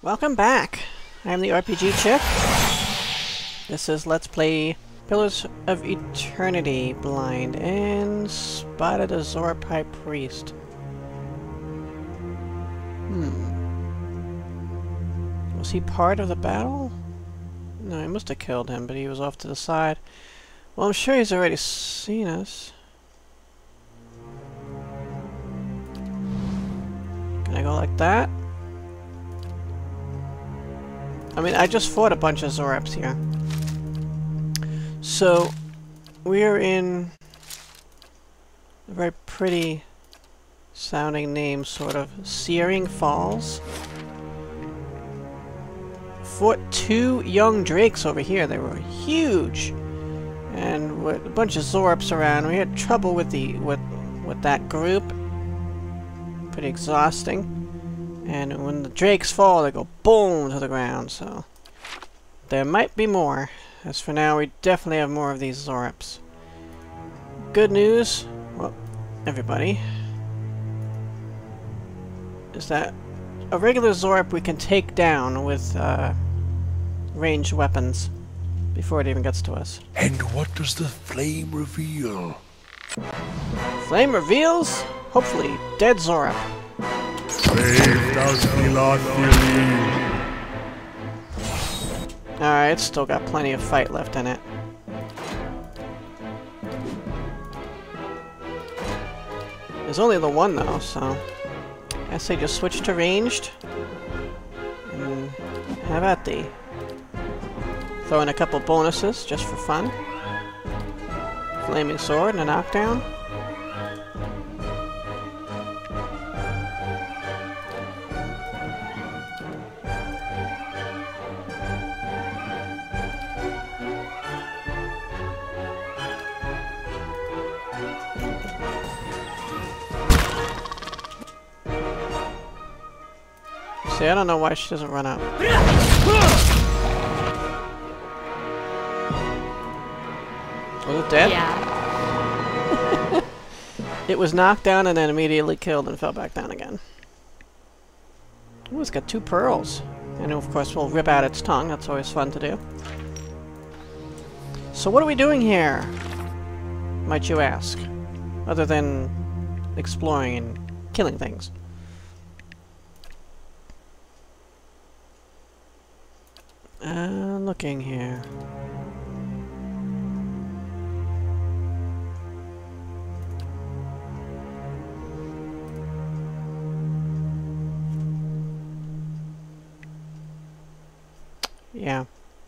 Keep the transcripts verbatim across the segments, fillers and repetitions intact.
Welcome back. I am the R P G chick. This is Let's Play Pillars of Eternity Blind and spotted a Zorp High Priest. Hmm. Was he part of the battle? No, he must have killed him, but he was off to the side. Well, I'm sure he's already seen us. Can I go like that? I mean, I just fought a bunch of Zorps here. So, we're in a very pretty sounding name, sort of. Searing Falls. Fought two young drakes over here. They were huge. And with a bunch of Zorps around. We had trouble with the with with that group. Pretty exhausting. And when the drakes fall, they go boom to the ground, so there might be more. As for now, we definitely have more of these Zorps. Good news, well, everybody, is that a regular Zorp we can take down with uh, ranged weapons before it even gets to us. And what does the flame reveal? Flame reveals, hopefully, dead Zorp. Alright, it's still got plenty of fight left in it. There's only the one though, so I say just switch to ranged and have at thee. Throw in a couple bonuses just for fun. Flaming sword and a knockdown. See, I don't know why she doesn't run out. Was it dead? Yeah. It was knocked down and then immediately killed and fell back down again. Ooh, it's got two pearls. And of course we'll rip out its tongue. That's always fun to do. So what are we doing here? Might you ask? Other than exploring and killing things. Uh, looking here. Yeah.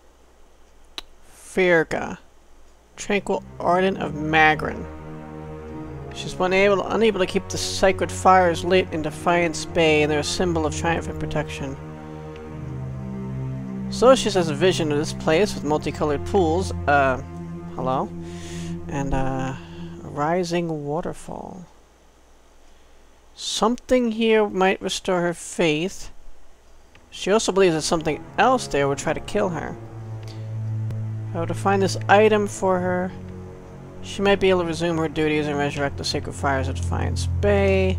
Firga. Tranquil Ardent of Magrin. She's unable, unable to keep the sacred fires lit in Defiance Bay, and they're a symbol of triumph and protection. So she has a vision of this place with multicolored pools, uh, hello, and uh, a rising waterfall. Something here might restore her faith. She also believes that something else there would try to kill her. If I were to find this item for her, she might be able to resume her duties and resurrect the sacred fires of Defiance Bay.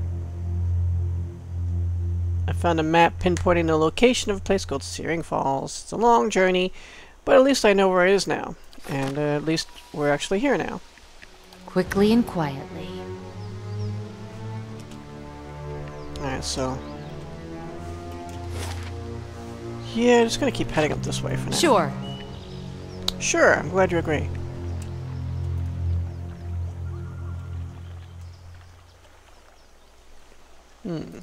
I found a map pinpointing the location of a place called Searing Falls. It's a long journey, but at least I know where it is now. And uh, at least we're actually here now. Quickly and quietly. Alright, so... yeah, just gonna keep heading up this way for now. Sure. Sure, I'm glad you agree. Hmm.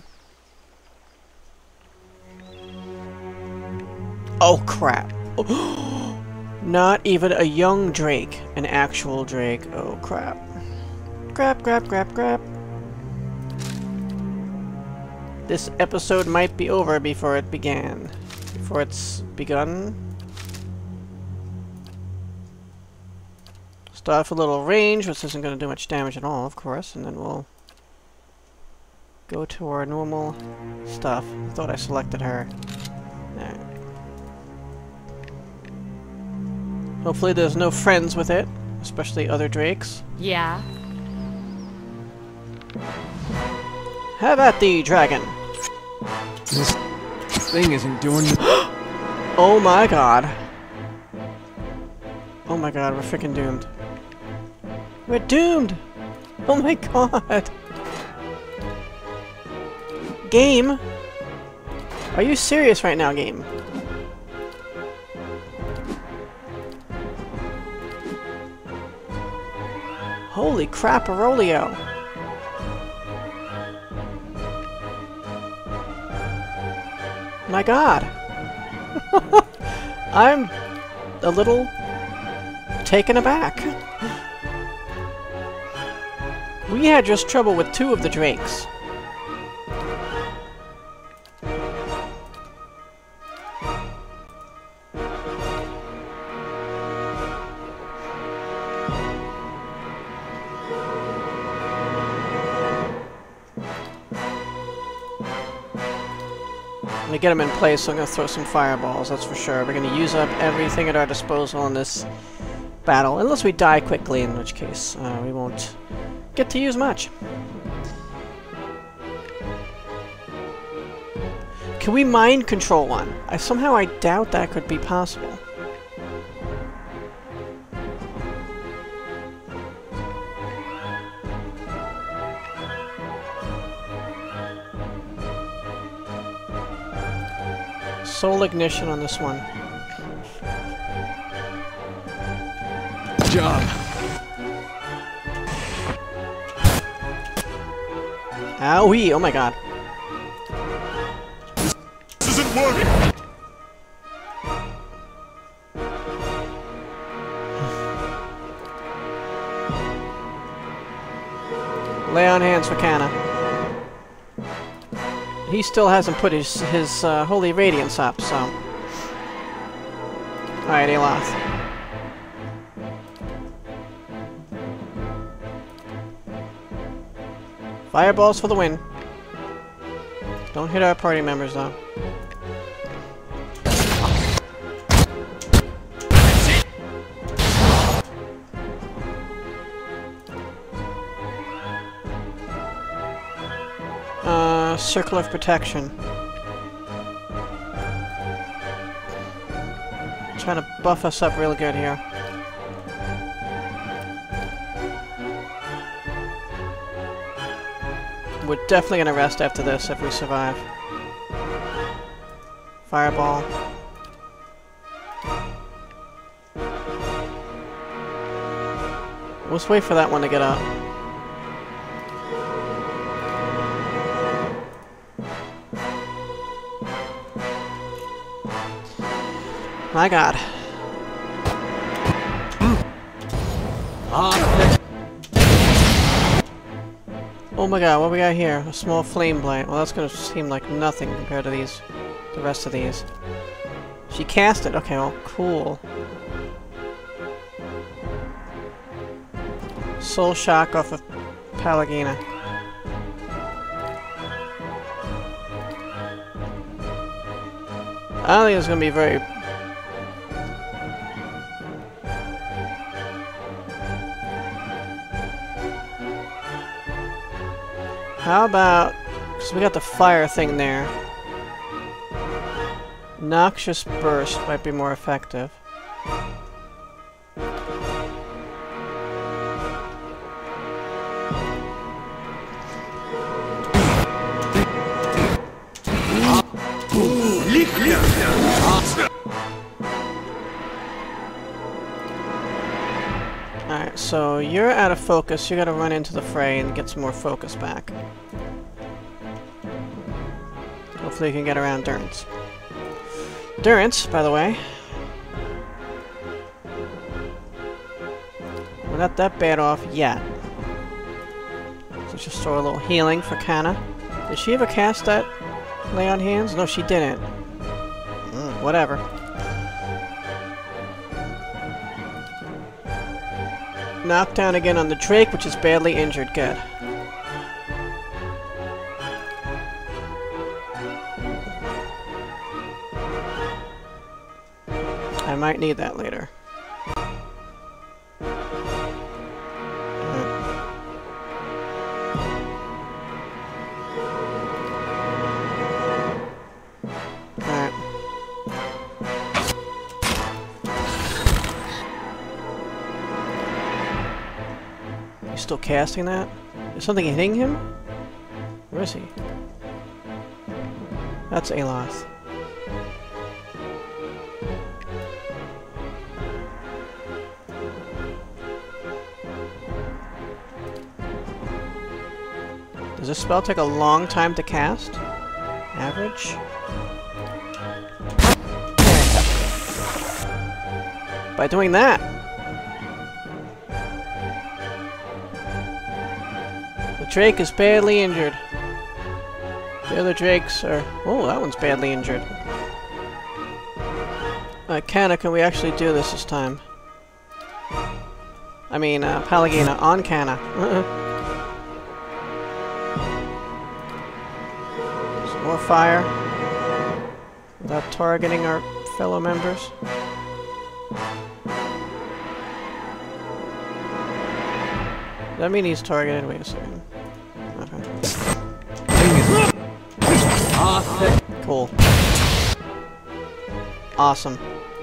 Oh crap. Not even a young drake. An actual drake. Oh crap. Crap, crap, crap, crap. This episode might be over before it began. Before it's begun. Start off a little range, which isn't going to do much damage at all, of course, and then we'll go to our normal stuff. I thought I selected her. Alright. Hopefully there's no friends with it, especially other drakes. Yeah. Have at thee, dragon! This thing isn't doing... Oh my god. Oh my god, we're freaking doomed. We're doomed! Oh my god! Game? Are you serious right now, game? Holy crap-a-rolio! My god! I'm a little taken aback. We had just trouble with two of the drakes. Let me get them in place, so I'm going to throw some fireballs, that's for sure. We're going to use up everything at our disposal in this battle, unless we die quickly, in which case uh, we won't get to use much. Can we mind control one? I somehow I doubt that could be possible. Soul ignition on this one. Good job. Owie! Oh my god. This isn't working! Lay on hands for Canna. He still hasn't put his, his uh, holy radiance up, so... Alright, Aloth. Fireballs for the win. Don't hit our party members, though. Uh, circle of protection. Trying to buff us up real good here. We're definitely gonna rest after this if we survive. Fireball. Let's wait for that one to get up. My god. Oh my god, what we got here? A small flame blight. Well, that's gonna seem like nothing compared to these, the rest of these. She cast it. Okay, well, cool. Soul shock off of Pallegina. I don't think it's gonna be very... How about... because we got the fire thing there. Noxious Burst might be more effective. Alright, so you're out of focus. You gotta run into the fray and get some more focus back. Hopefully you can get around Durance. Durance, by the way. We're not that bad off yet. So let's just throw a little healing for Canna. Did she ever cast that Lay on Hands? No, she didn't. Mm, whatever. Knockdown again on the Drake, which is badly injured. Good. I might need that later. still casting that? Is something hitting him? Where is he? That's Aloth. Does this spell take a long time to cast? Average? Okay. By doing that, the Drake is badly injured. The other Drakes are... Oh, that one's badly injured. Uh, Canna, can we actually do this this time? I mean, uh, Pallegina on Canna. Some more fire. Without targeting our fellow members. Does that mean he's targeted? Wait a second. Okay. Cool. Awesome.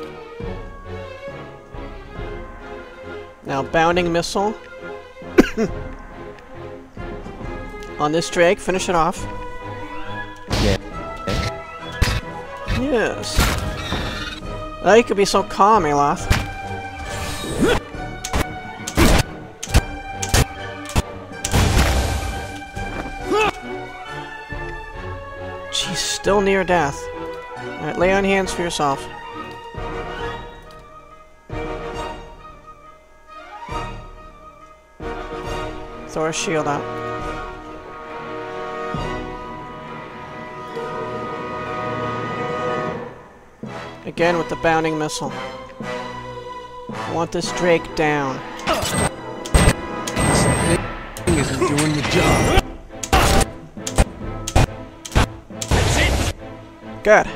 Now, bounding missile. On this Drake, finish it off. Yeah. Yes. Oh, you could be so calm, Aloth. She's still near death. Alright, lay on hands for yourself. Throw a shield out. Again with the bounding missile. I want this Drake down. This thing isn't doing the job. Good.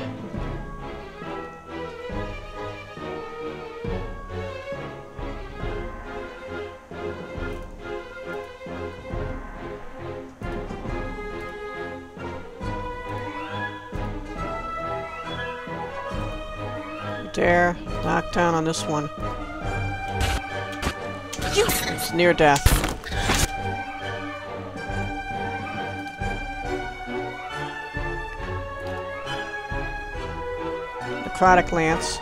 Dare knock down on this one. It's near death. Necrotic Lance.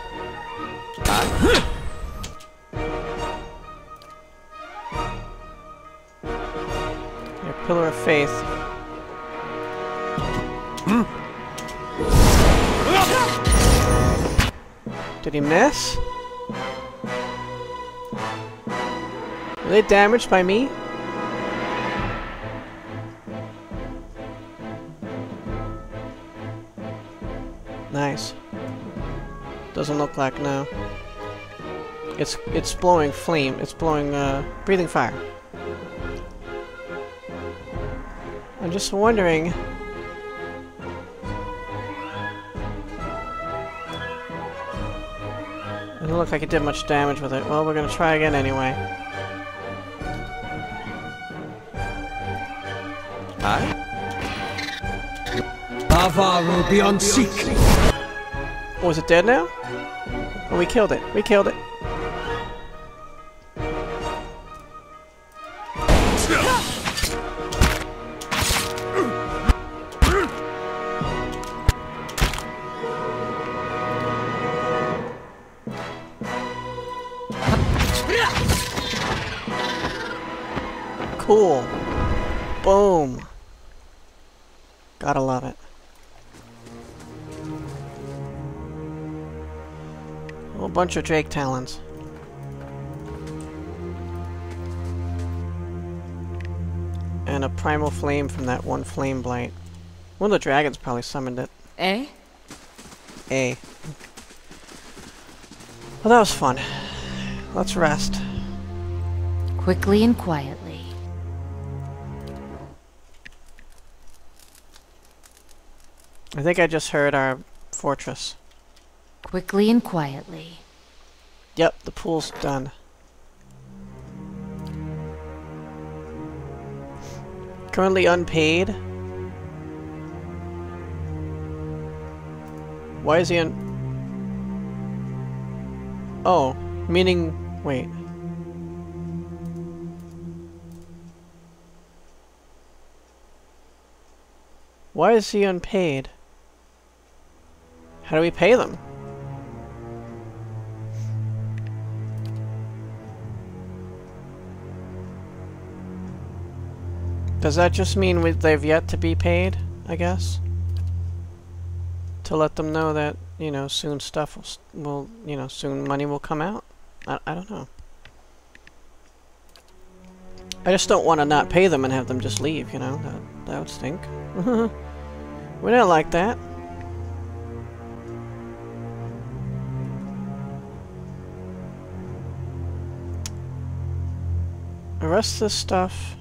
Your Pillar of Faith. Did he miss? Were they damaged by me? Nice. Doesn't look like no. It's it's blowing flame. It's blowing uh, breathing fire. I'm just wondering. It doesn't look like it did much damage with it. Well, we're gonna try again anyway. Aye? Lava will be on seek. Oh, is it dead now? Oh, we killed it. We killed it. Cool. Boom. Gotta love it. A whole bunch of Drake talons. And a primal flame from that one flame blight. One of the dragons probably summoned it. Eh? A. Well, that was fun. Let's rest. Quickly and quietly. I think I just heard our fortress. Quickly and quietly. Yep, the pool's done. Currently unpaid. Why is he un... Oh, meaning... Wait. Why is he unpaid? How do we pay them? Does that just mean we, they've yet to be paid, I guess? To let them know that, you know, soon stuff will, will you know, soon money will come out? I, I don't know. I just don't want to not pay them and have them just leave, you know? That, that would stink. We don't like that. The rest of this stuff...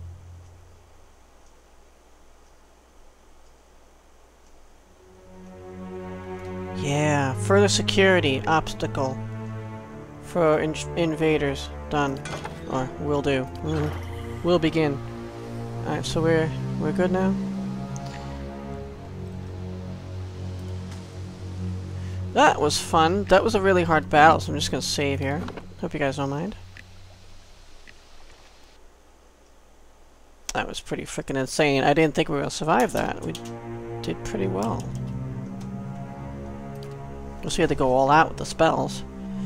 Yeah, further security obstacle for in invaders. Done. Or will do. Mm. Will begin. Alright, so we're we're good now? That was fun. That was a really hard battle, so I'm just gonna save here. Hope you guys don't mind. That was pretty freaking insane. I didn't think we were gonna survive that. We did pretty well. Just we had to go all out with the spells.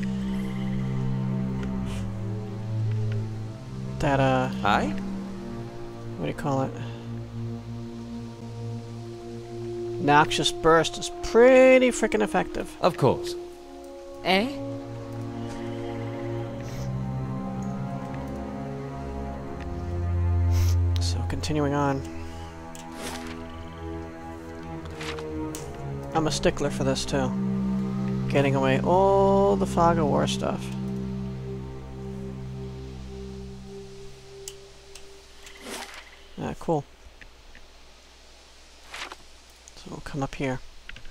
That, uh... Aye? What do you call it? Noxious Burst is pretty freaking effective. Of course. Eh? So, continuing on. I'm a stickler for this, too. Getting away all the Fog of War stuff. Ah, cool. So we'll come up here.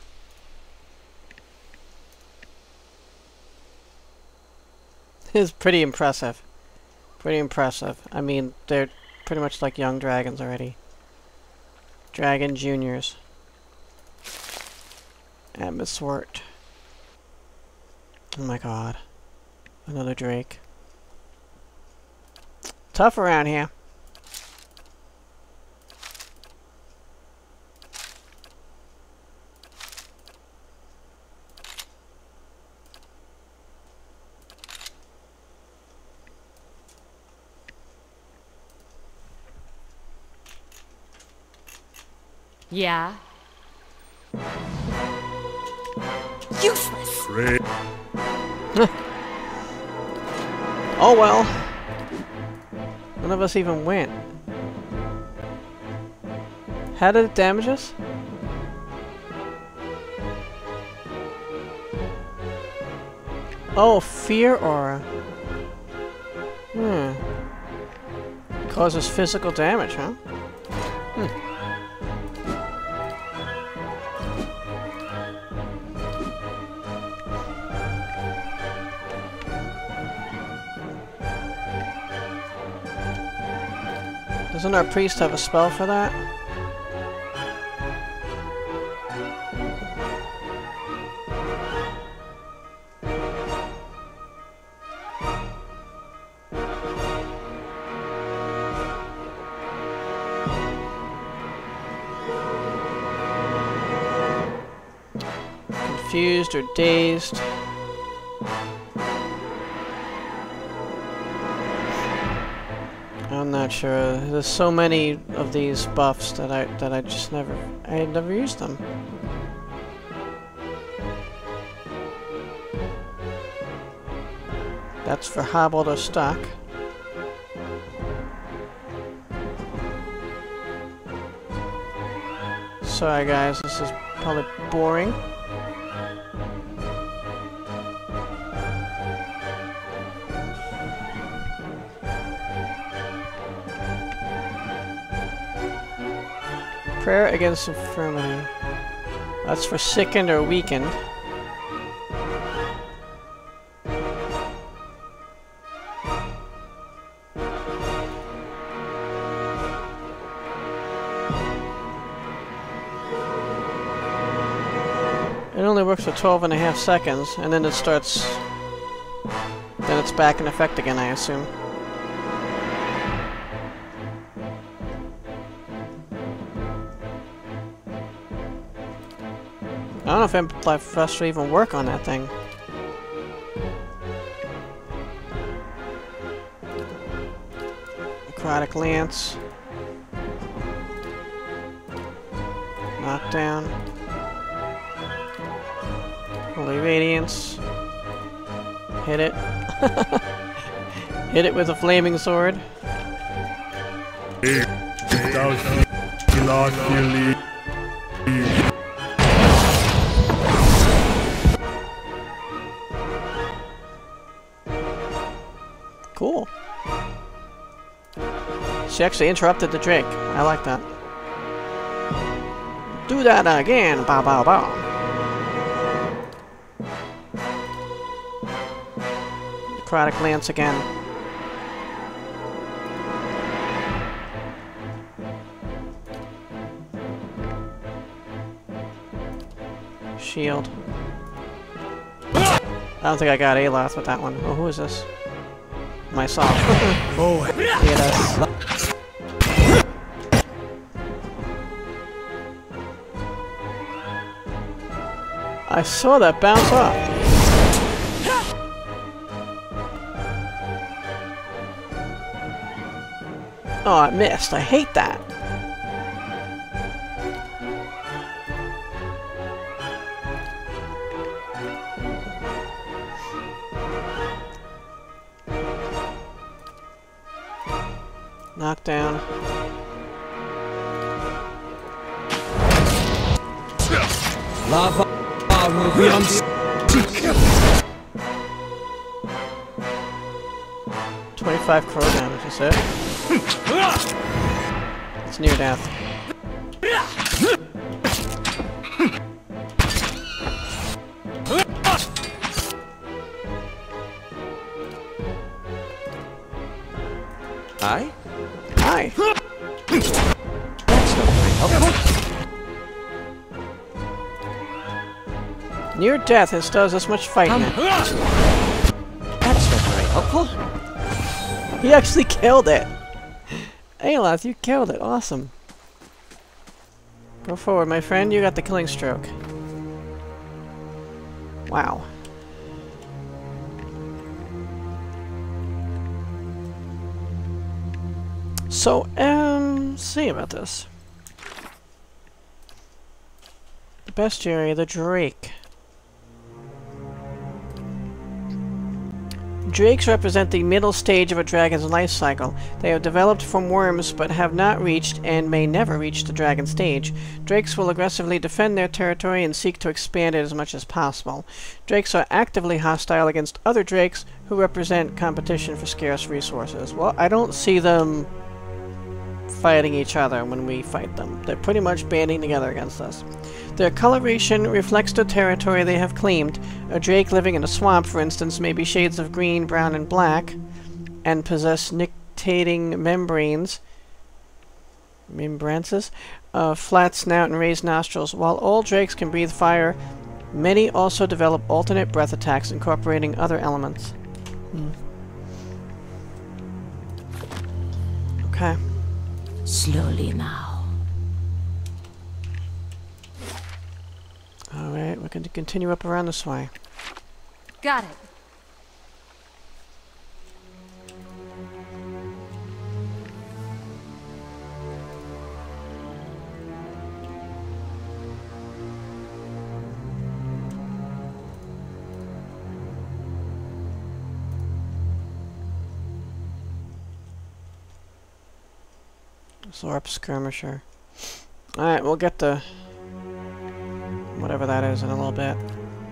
It's pretty impressive. Pretty impressive. I mean, they're pretty much like young dragons already. Dragon juniors. And Miss Swart. Oh my god. Another Drake. Tough around here. Yeah. Useless. Great. Oh well. None of us even went. How did it damage us? Oh, fear aura. Hmm. Causes physical damage, huh? Hmm. Doesn't our priest have a spell for that? Confused or dazed. I'm not sure. There's so many of these buffs that I that I just never I had never used them. That's for hobbled or stuck. Sorry guys, this is probably boring. Prayer against infirmity. That's for sickened or weakened. It only works for twelve and a half seconds, and then it starts... Then it's back in effect again, I assume. I don't know if Amplify even work on that thing. Necrotic Lance. Knockdown. Holy Radiance. Hit it. Hit it with a flaming sword. Cool. She actually interrupted the Drake. I like that. Do that again! Bow bow bow. Necrotic Lance again. Shield. I don't think I got Aloth with that one. Oh, who is this? Myself. Oh, hit us. I saw that bounce off. Oh, I missed. I hate that. Knockdown. Lava will be on seek. twenty-five crow damage, is it? It's near death. Hi? Hi. That's not very helpful. Near death and still has this much fight in it. That's not very helpful. He actually killed it! Aloth, you killed it. Awesome. Go forward, my friend. You got the killing stroke. Wow. So, um, let's see about this. The bestiary, the Drake. Drakes represent the middle stage of a dragon's life cycle. They have developed from worms but have not reached and may never reach the dragon stage. Drakes will aggressively defend their territory and seek to expand it as much as possible. Drakes are actively hostile against other drakes who represent competition for scarce resources. Well, I don't see them fighting each other when we fight them. They're pretty much banding together against us. Their coloration reflects the territory they have claimed. A drake living in a swamp, for instance, may be shades of green, brown, and black, and possess nictating membranes, membrances, a flat snout, and raised nostrils. While all drakes can breathe fire, many also develop alternate breath attacks incorporating other elements. Hmm. Okay. Slowly now. Alright, we're going to continue up around this way. Got it. Zorp Skirmisher. Alright, we'll get the whatever that is in a little bit.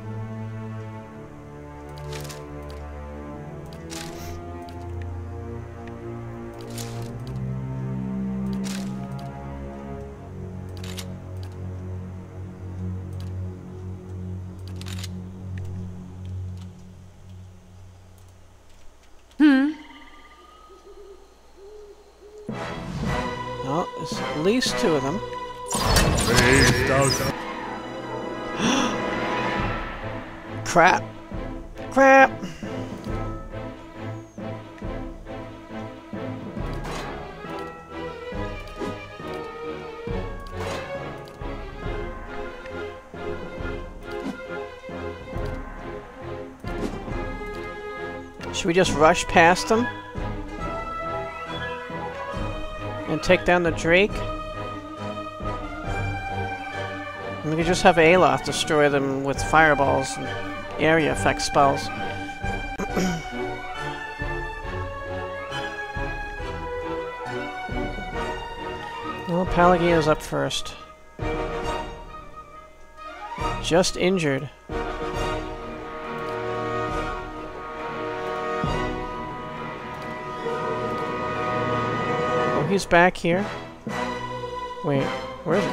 Hmm. Well, there's at least two of them. Crap. Crap. Should we just rush past them? And take down the Drake? And we could just have Aloth destroy them with fireballs and area effect spells. Well, Pallegina's up first. Just injured. Oh, he's back here. Wait, where is he?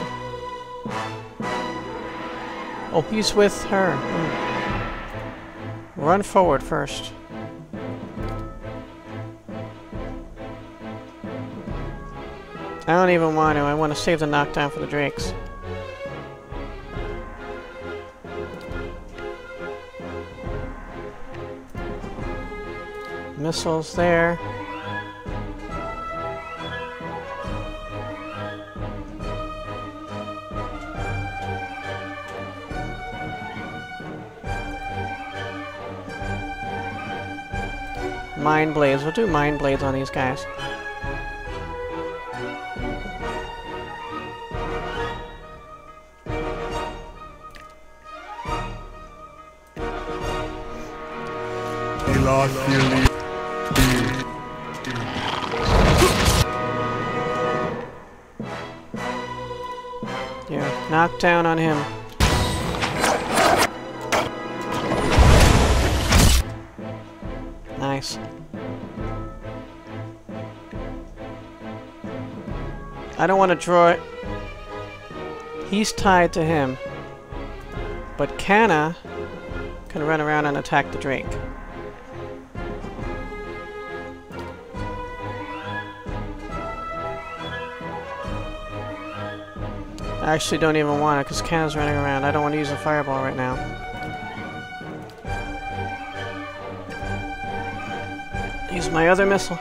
Oh, he's with her. Hmm. Run forward first. I don't even want to. I want to save the knockdown for the Drakes. Missiles there. Mind Blades. We'll do Mind Blades on these guys. Yeah, knockdown on him. Nice. I don't want to draw it. He's tied to him. But Canna can run around and attack the Drake. I actually don't even want it because Canna's running around. I don't want to use a fireball right now. Use my other missile.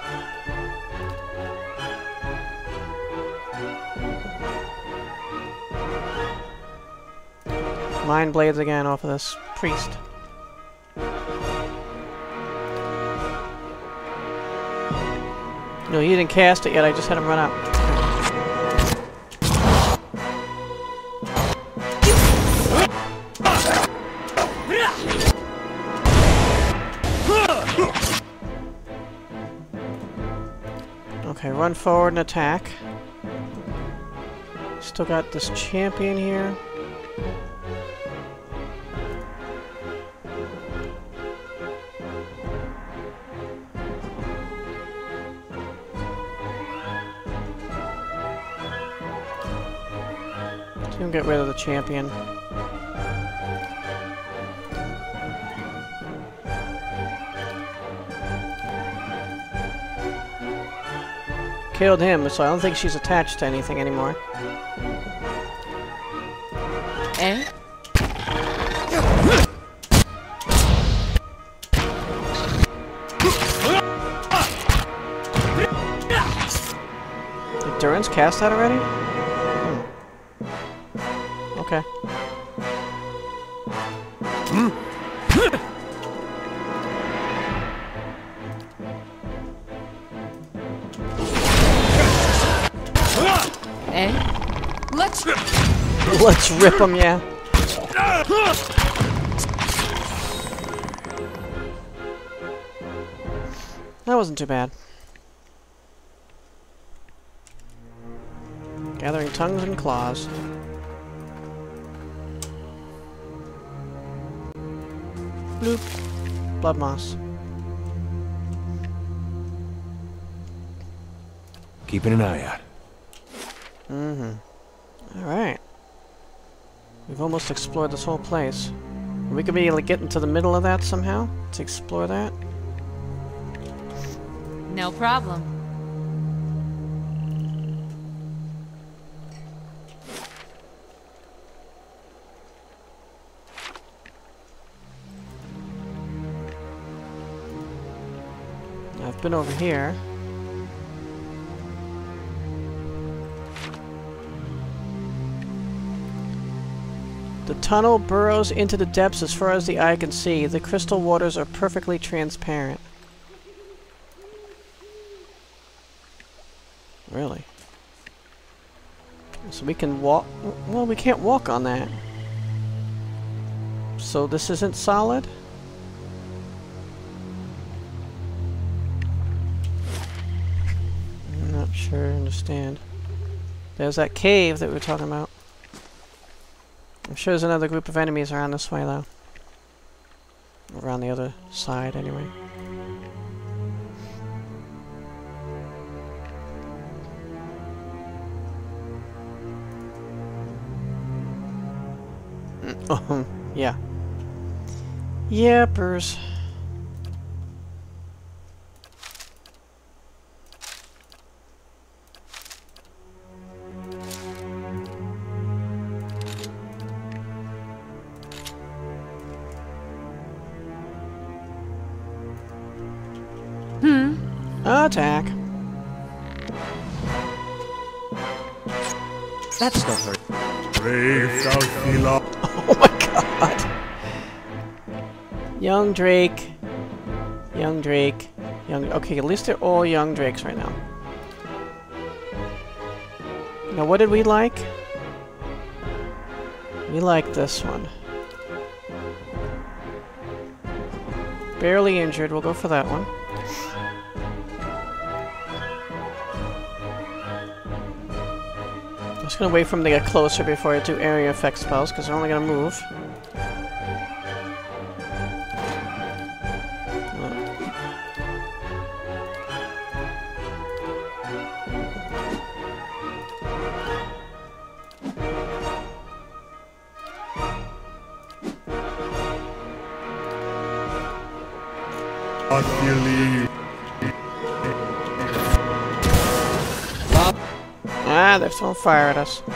Mind Blades again off of this priest. No, he didn't cast it yet. I just had him run up. Okay, run forward and attack. Still got this champion here. Let's get rid of the champion. Killed him, so I don't think she's attached to anything anymore. Eh? Did Duran's cast that already? Hmm. Okay. Eh? Let's Let's rip him, yeah. That wasn't too bad. Gathering tongues and claws. Bloop. Blood moss. Keeping an eye out. Mm-hmm. Alright. We've almost explored this whole place. We could be able to get into the middle of that somehow to explore that. no problem. I've been over here. The tunnel burrows into the depths as far as the eye can see. The crystal waters are perfectly transparent. really. So we can walk... Well, we can't walk on that. So this isn't solid? I'm not sure I understand. There's that cave that we were talking about. I'm sure there's another group of enemies around this way, though. Around the other side, anyway. Oh, yeah. Yepers. Hmm. Attack. That's not very... Oh my god. Young Drake. Young Drake. Young... Okay, at least they're all young Drakes right now. Now, what did we like? We like this one. Barely injured. We'll go for that one. I'm just gonna wait for them to get closer before I do area effect spells, because they're only gonna move. Ah, they're throwing fire at us.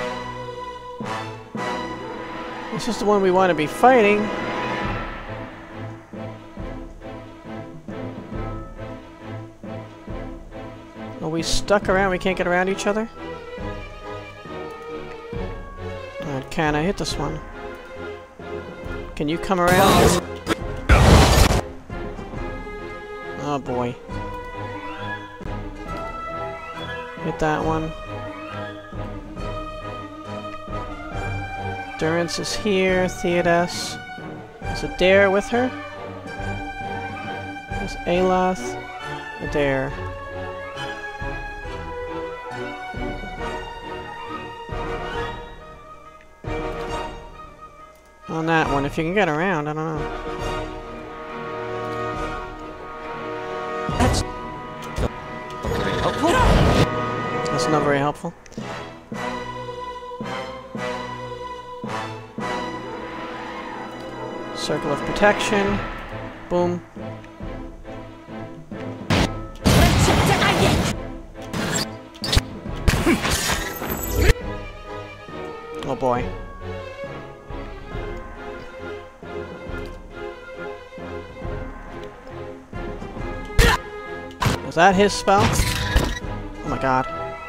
This is the one we want to be fighting. Are we stuck around? We can't get around each other? Alright, can I hit this one? Can you come around? Oh boy. Hit that one. Durance is here. Theodas. Is Adair with her? There's Aloth. Adair. On that one, if you can get around, I don't know. That's not very helpful. That's not very helpful. Circle of protection. Boom. Oh boy. Was that his spell? Oh my god.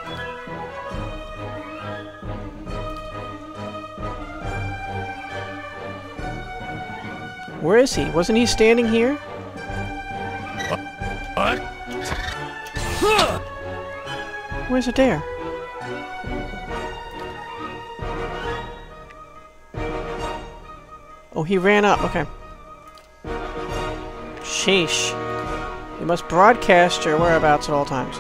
Where is he? Wasn't he standing here? What? Where's Adair? Oh, he ran up. Okay. Sheesh. You must broadcast your whereabouts at all times.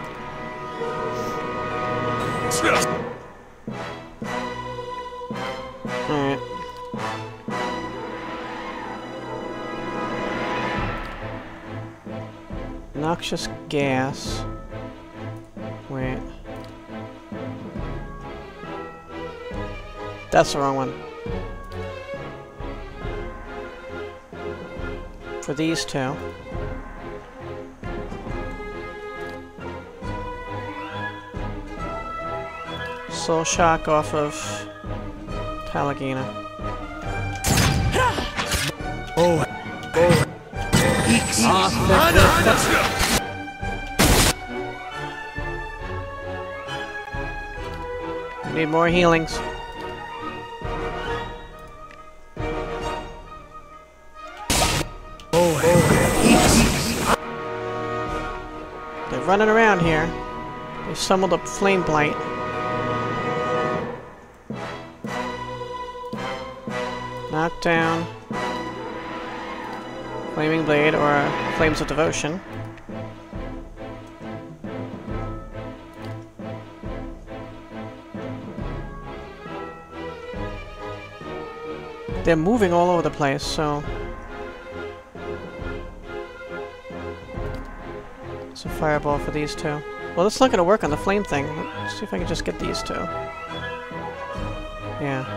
Alright. Noxious gas. Wait. That's the wrong one. For these two. Soul Shock off of Palagina. Oh. Oh. We need more healings. Oh. They're running around here. They summoned up Flame Blight. Knockdown. Flaming Blade or uh, Flames of Devotion. They're moving all over the place, so... It's a fireball for these two. Well, that's not gonna work on the flame thing. Let's see if I can just get these two. Yeah.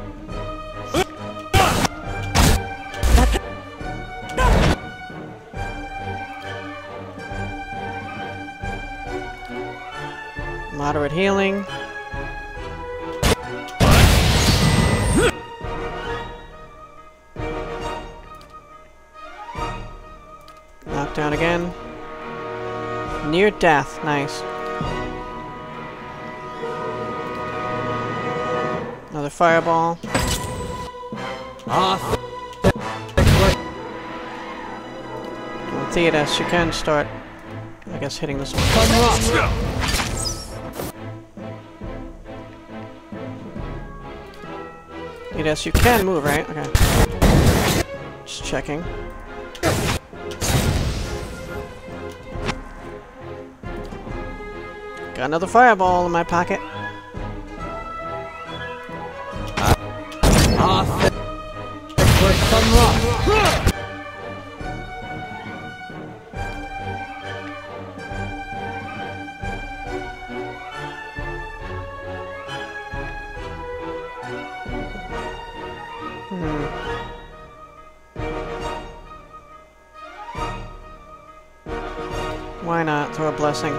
Moderate healing. Knockdown again. Near death. Nice. Another fireball. Ah. Well, Theodas, you can start, I guess, hitting this one. Theodas, you can move, right? Okay. Just checking. Got another fireball in my pocket. Ah. For some rock. Hmm. Why not throw a blessing?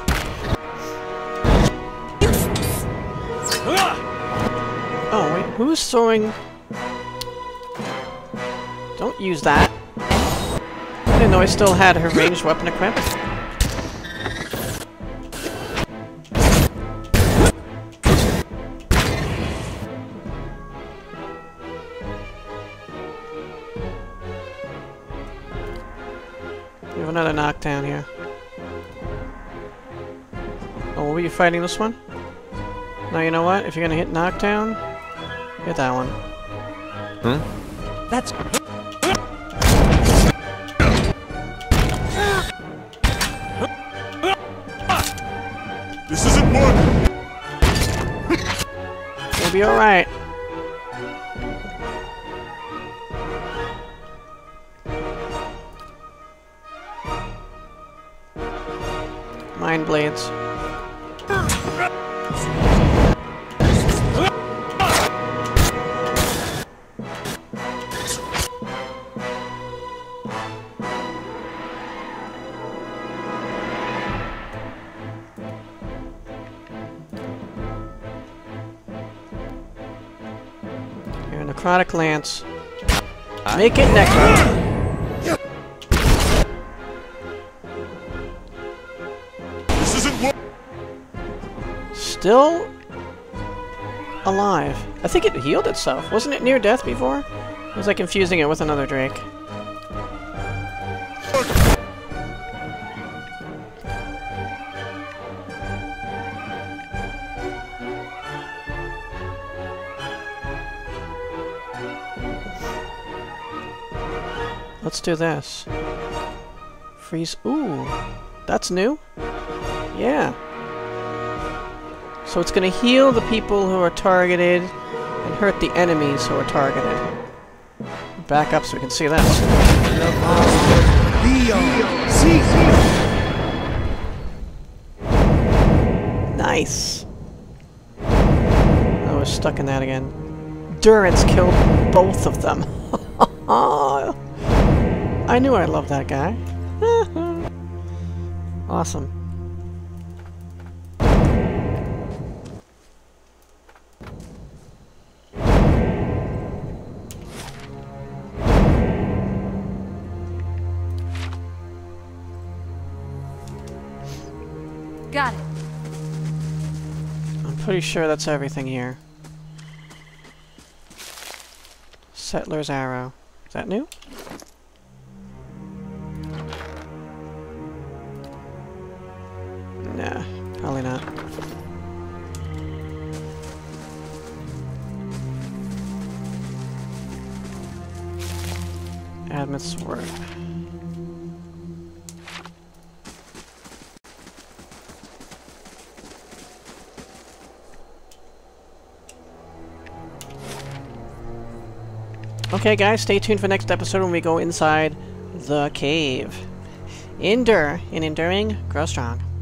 Oh, wait, who's throwing... Don't use that. I didn't know I still had her ranged weapon equipped. We have another knockdown here. Oh, were you fighting this one? No, you know what? If you're gonna hit knockdown, hit that one. Hmm? That's... This isn't working! You'll be alright. Mind blades. Here, Necrotic Lance. Make it necro. This isn't working! Still alive. I think it healed itself. Wasn't it near death before? Or was I confusing it with another Drake? Let's do this. Freeze. Ooh. That's new? Yeah. So it's going to heal the people who are targeted and hurt the enemies who are targeted. Back up so we can see this. Nice. I was stuck in that again. Durance killed both of them. I knew I loved that guy. Awesome. Got it. I'm pretty sure that's everything here. Settler's Arrow. Is that new? Nah, probably not. Adamant sword. Okay, guys, stay tuned for next episode when we go inside the cave. Endure. In enduring, grow strong.